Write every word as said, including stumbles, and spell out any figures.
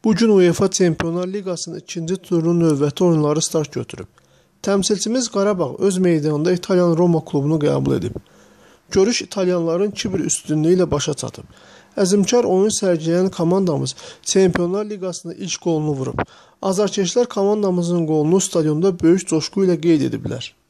Bu gün UEFA Çempionlar Liqasının ikinci turunun növbəti oyunları start götürüb. Təmsilçimiz Qarabağ öz meydanında İtalyan Roma klubunu qəbul edib. Görüş İtalyanların iki bir üstünlüyü ilə başa çatıb. Əzmkar oyun sərgiləyən komandamız Çempionlar Liqasında ilk qolunu vurub. Azarkeşlər komandamızın qolunu stadionda böyük coşqu ilə qeyd ediblər.